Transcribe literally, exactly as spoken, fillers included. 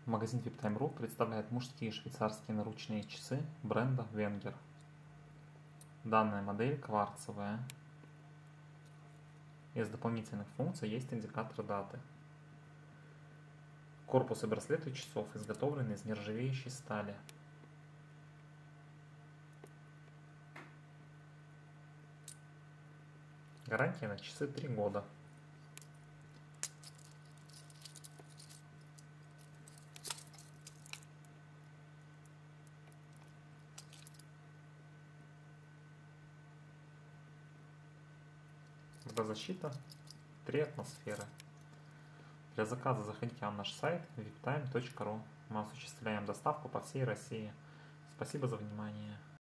Магазин виптайм точка ру представляет мужские швейцарские наручные часы бренда Wenger. Данная модель кварцевая. Из дополнительных функций есть индикатор даты. Корпус и браслеты часов изготовлены из нержавеющей стали. Гарантия на часы три года. Водозащита три атмосферы. Для заказа заходите на наш сайт виптайм точка ру. Мы осуществляем доставку по всей России. Спасибо за внимание.